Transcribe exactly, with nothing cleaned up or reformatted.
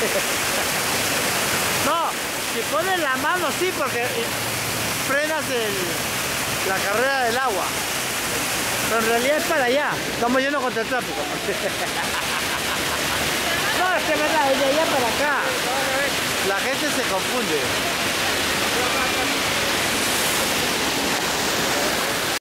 No, si pones la mano sí, porque frenas el, la carrera del agua. Pero en realidad es para allá. Estamos yendo contra el tráfico. No, es que verdad, es de allá para acá. La gente se confunde.